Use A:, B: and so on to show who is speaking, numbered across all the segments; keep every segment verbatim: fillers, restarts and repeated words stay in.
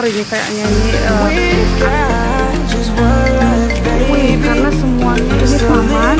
A: ini kayaknya ini. Uh, wih, karena semuanya ini paman.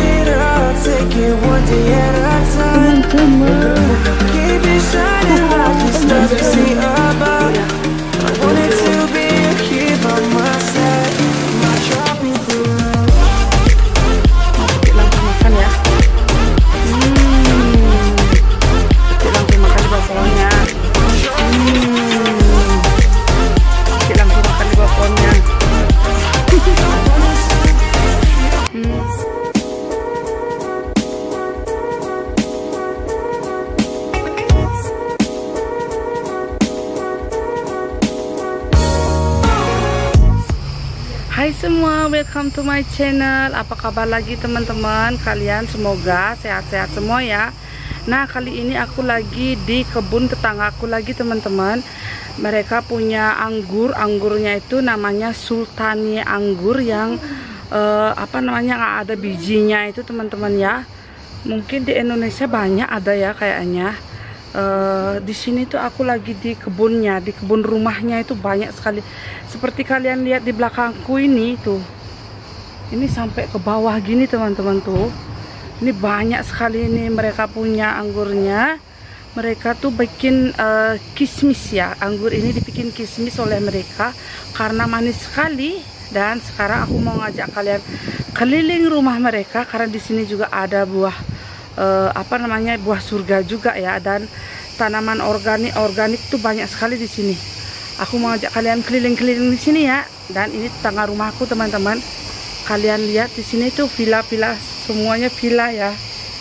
A: Hai semua, welcome to my channel. Apa kabar lagi teman-teman? Kalian semoga sehat-sehat semua ya. Nah, kali ini aku lagi di kebun tetangga aku lagi teman-teman. Mereka punya anggur, anggurnya itu namanya Sultani anggur yang uh, apa namanya nggak ada bijinya itu teman-teman ya. Mungkin di Indonesia banyak ada ya kayaknya. Uh, di sini tuh aku lagi di kebunnya, di kebun rumahnya itu banyak sekali. Seperti kalian lihat di belakangku ini tuh, ini sampai ke bawah gini teman-teman tuh. Ini banyak sekali ini mereka punya anggurnya. Mereka tuh bikin uh, kismis ya. Anggur ini dibikin kismis oleh mereka karena manis sekali. Dan sekarang aku mau ngajak kalian keliling rumah mereka karena di sini juga ada buah. Uh, apa namanya buah surga juga ya, dan tanaman organik organik tuh banyak sekali di sini. Aku mau ajak kalian keliling-keliling di sini ya. Dan ini tetangga rumahku teman-teman. Kalian lihat di sini tuh villa-villa, semuanya villa ya.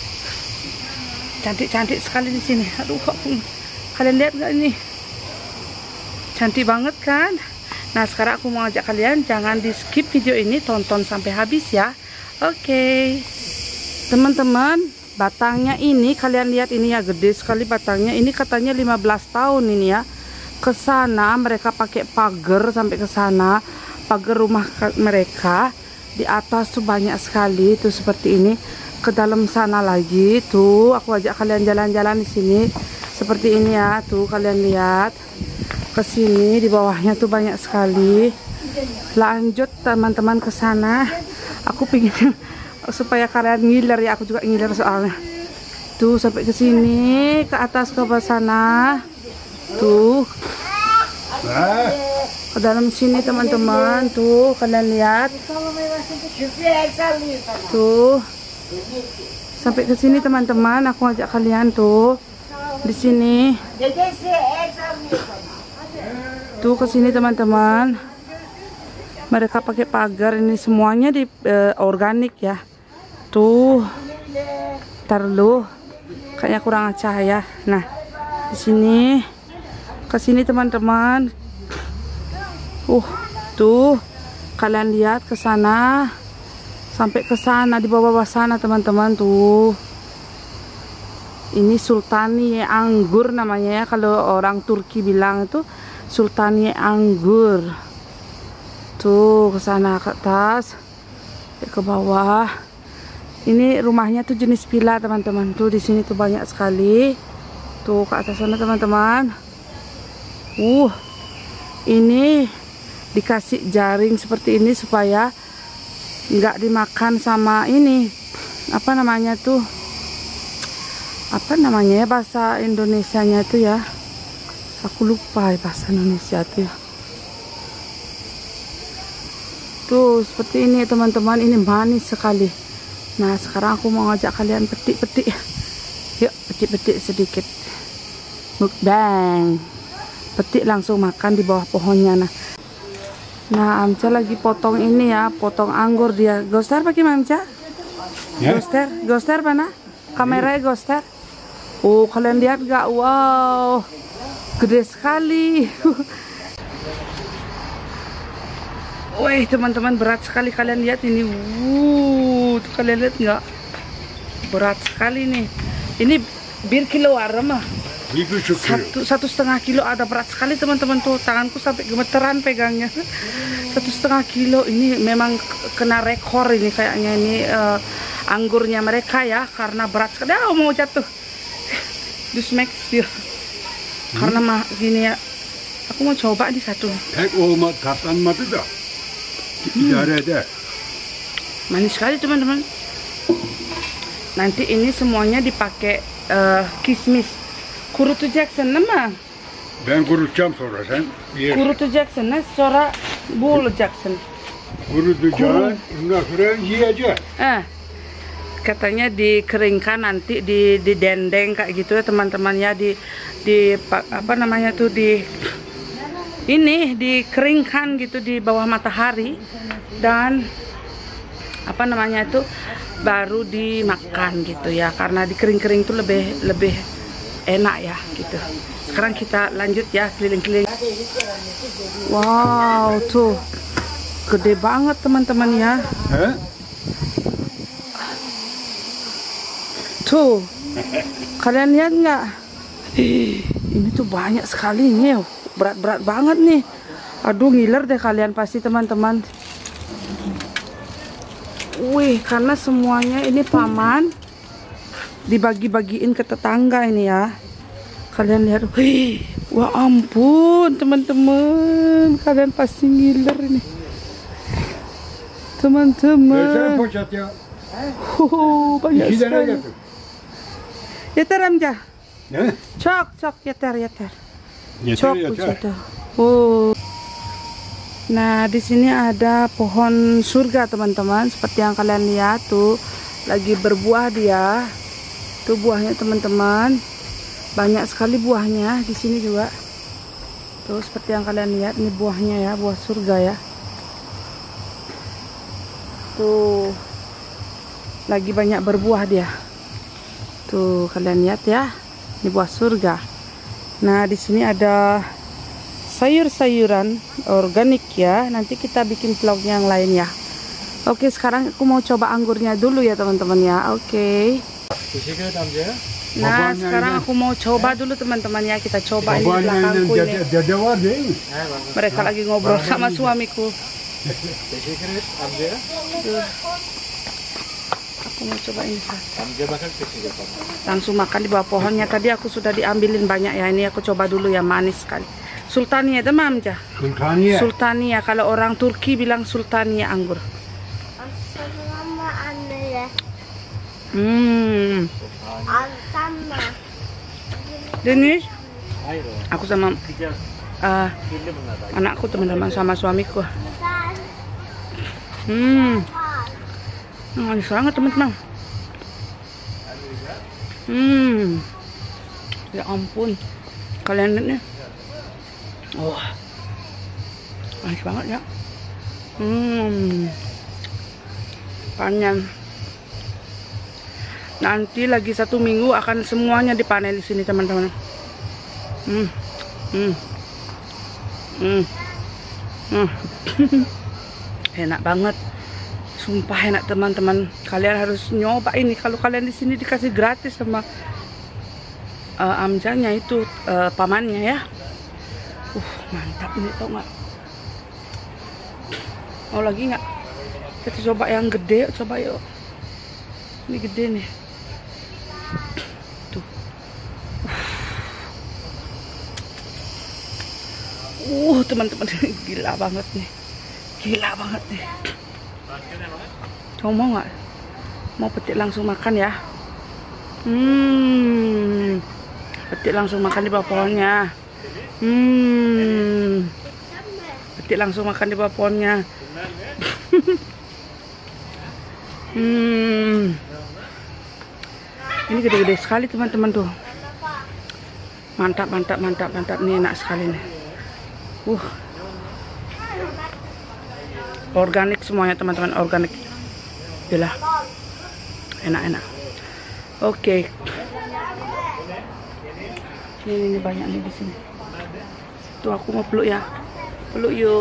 A: Cantik-cantik sekali di sini. Aduh, aku, kalian lihat nggak ini? Cantik banget kan? Nah, sekarang aku mau ajak kalian jangan di skip video ini, tonton sampai habis ya. Oke, okay. Teman-teman. Batangnya ini kalian lihat ini ya, gede sekali batangnya. Ini katanya lima belas tahun ini ya. Ke sana mereka pakai pagar sampai ke sana. Pagar rumah mereka di atas tuh banyak sekali tuh seperti ini. Ke dalam sana lagi tuh aku ajak kalian jalan-jalan di sini. Seperti ini ya, tuh kalian lihat. Ke sini di bawahnya tuh banyak sekali. Lanjut teman-teman ke sana. Aku pingin supaya kalian ngiler ya, aku juga ngiler soalnya. Tuh sampai ke sini, ke atas ke bawah sana. Tuh. Ke dalam sini teman-teman, tuh kalian lihat. Tuh. Sampai ke sini teman-teman, aku ajak kalian tuh. Di sini. Tuh ke sini teman-teman. Mereka pakai pagar ini semuanya di uh, organik ya. Tuh, ntar dulu, kayaknya kurang cahaya. Nah, di sini, ke sini teman-teman. Uh, tuh, kalian lihat ke sana, sampai ke sana di bawah-bawah sana teman-teman tuh. Ini Sultani anggur namanya ya. Kalau orang Turki bilang itu Sultani anggur. Tuh, ke sana ke atas, ke bawah. Ini rumahnya tuh jenis villa teman-teman. Tuh di sini tuh banyak sekali. Tuh ke atas sana teman-teman. Uh, ini dikasih jaring seperti ini supaya nggak dimakan sama ini. Apa namanya tuh? Apa namanya ya bahasa Indonesianya tuh ya? Aku lupa ya bahasa Indonesia tuh ya. Tuh seperti ini teman-teman. Ini manis sekali. Nah, sekarang aku mau ngajak kalian petik-petik. Yuk, petik-petik sedikit. Mukbang. Petik langsung makan di bawah pohonnya. Nah, nah Amca lagi potong ini ya, potong anggur dia. Goster pakai Amca? Ya? Goster, goster mana? Kameranya goster. Oh, kalian lihat gak? Wow, gede sekali. Wih teman-teman, berat sekali kalian lihat ini. Wuh, tuh kalian lihat nggak? Berat sekali nih. Ini bir kilo arama. Satu satu setengah kilo ada, berat sekali teman-teman tuh. Tanganku sampai gemeteran pegangnya. Satu setengah kilo ini memang kena rekor ini kayaknya ini uh, anggurnya mereka ya, karena berat sekali. Ah, mau jatuh. Dus max dia. Karena mah gini ya. Aku mau coba di satu.
B: pek olma tatlanmadı da. İdare eder.
A: Manis sekali teman-teman. Nanti ini semuanya dipakai uh, kismis. Kurutacaksın değil mi?
B: Ben kurutacağım sonra sen yersin.
A: Kurutacaksın, sonra buğulacaksın.
B: Kurutacağım, ondan sonra yiyeceksin.
A: Eh, katanya dikeringkan nanti di di dendeng kayak gitu ya teman-teman ya, di di apa namanya tuh di ini dikeringkan gitu di bawah matahari dan apa namanya itu baru dimakan gitu ya, karena dikering-kering tuh lebih lebih enak ya gitu. Sekarang kita lanjut ya keliling-keliling. Wow, tuh gede banget teman-teman ya.
B: He?
A: Tuh, kalian lihat nggak? Ini tuh banyak sekali nih, berat-berat banget nih. Aduh, ngiler deh kalian pasti teman-teman. Wih, karena semuanya ini paman dibagi-bagiin ke tetangga ini ya. Kalian lihat, wih, wah ampun teman-teman, kalian pasti ngiler ini, teman-teman.
B: Poşet ya.
A: Oh, banyak
B: İki tane
A: sekali.
B: getir.
A: Yeter amca.
B: Ne?
A: Çok çok yeter yeter.
B: Yeter
A: Çok
B: yeter.
A: yeter. Oh. Nah, di sini ada pohon surga teman-teman, seperti yang kalian lihat tuh, lagi berbuah dia. Tuh buahnya teman-teman, banyak sekali buahnya di sini juga. Tuh seperti yang kalian lihat, ini buahnya ya, buah surga ya. Tuh lagi banyak berbuah dia. Tuh kalian lihat ya, ini buah surga. Nah, di sini ada sayur-sayuran organik ya. Nanti kita bikin vlog yang lain ya. Oke, sekarang aku mau coba anggurnya dulu ya teman-teman ya. Oke. Nah, sekarang aku mau coba dulu teman-teman ya. Kita coba ini di belakangku ini.
B: Dede var değil mi?
A: Mereka lagi ngobrol sama suamiku. Tuh. Aku mau coba ini. Langsung makan di bawah pohonnya. Tadi aku sudah diambilin banyak ya. Ini aku coba dulu ya, manis sekali. Sultania itu mamja.
B: Sultaniye.
A: Sultania, kalau orang Turki bilang Sultania anggur. Hmm. Deniz, aku sama uh, anakku teman-teman sama suamiku. Hmm. Manis banget teman-teman. Hmm. Ya ampun. Kalian lihat nih. Wah, manis banget ya. Hmm, panen. Nanti lagi satu minggu akan semuanya dipanen di sini teman-teman. Hmm, hmm, hmm, hmm. Enak banget. Sumpah enak teman-teman. Kalian harus nyoba ini. Kalau kalian di sini dikasih gratis sama uh, amjanya itu uh, pamannya ya. Uh, mantap ini, tau nggak? Mau lagi nggak? Kita coba yang gede, coba yuk. Ini gede nih. Tuh. Uh, teman-teman, gila banget nih. Gila banget nih. Coba mau nggak? Mau petik langsung makan ya? Hmm, petik langsung makan di bawah pohonnya. Hmm, petik langsung makan di bawah pohonnya. Hmm, ini gede-gede sekali teman-teman tuh. Mantap, mantap, mantap, mantap. Ini enak sekali nih. Uh, organik semuanya teman-teman, organik. Gila, enak-enak. Oke. Ini, ini banyak nih di sini. Tuh aku mau peluk ya, peluk yuk.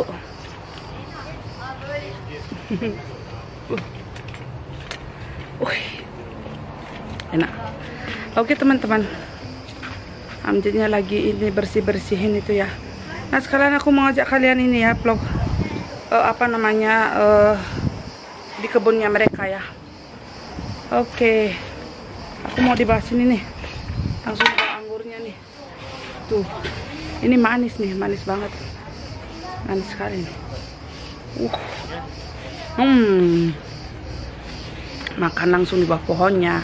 A: uh. uh. Enak. Oke teman-teman, amjadnya lagi ini bersih-bersihin itu ya. Nah sekarang aku mau ajak kalian ini ya vlog uh, apa namanya uh, di kebunnya mereka ya. Oke, aku mau di bawah sini nih, langsung ke anggurnya nih. Tuh, Ini manis nih, manis banget. Manis sekali nih. Uh. Hmm. Makan langsung di bawah pohonnya.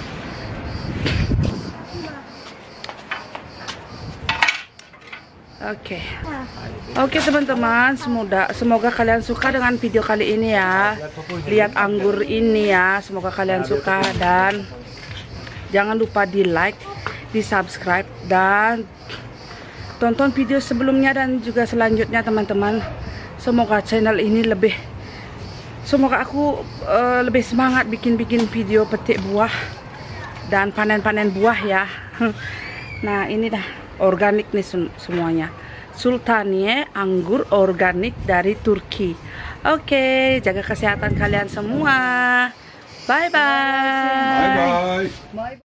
A: Oke, okay. Oke okay, teman-teman, semoga semoga kalian suka dengan video kali ini ya. Lihat anggur ini ya, semoga kalian suka dan jangan lupa di like, di subscribe dan tonton video sebelumnya dan juga selanjutnya teman-teman. Semoga channel ini lebih, semoga aku uh, lebih semangat bikin-bikin video petik buah dan panen-panen buah ya. Nah ini dah organik nih semuanya. Sultaniye anggur organik dari Turki. Oke, jaga kesehatan kalian semua. Bye bye.
B: Bye bye.
A: Bye.